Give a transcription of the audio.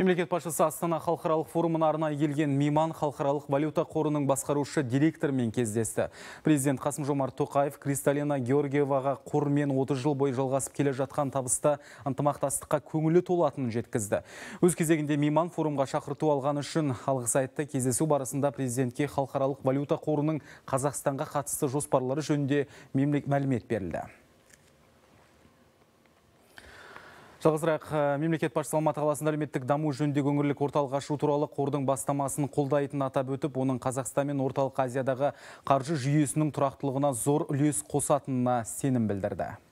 Мемлекет басшысы Астана халықаралық форумына арнайы келген Мейман халықаралық валюта қорының басқарушы директорымен кездесті. Президент Қасым-Жомарт Тоқаев Кристалина Георгиеваға қормен 30 жыл бойы жалғасып келе жатқан табыста ынтымақтастыққа көңілі толатынын жеткізді. Өз кезегінде Мейман форумға шақырту алған үшін алғыс айтты. Кездесу барысында президентке халықаралық валюта қорының Қазақстанға қатысты жоспарлары жөнінде мәлімет берілді. Жалғызырақ, мемлекет басшысы Алматы қаласында әлеуметтік даму жөніндегі өңірлік орталық ашу туралы қордың бастамасын қолдайтынын атап өтіп, оның Қазақстан мен Орталық Азиядағы қаржы жүйесінің тұрақтылығына зор үлес қосатынына сенім білдірді.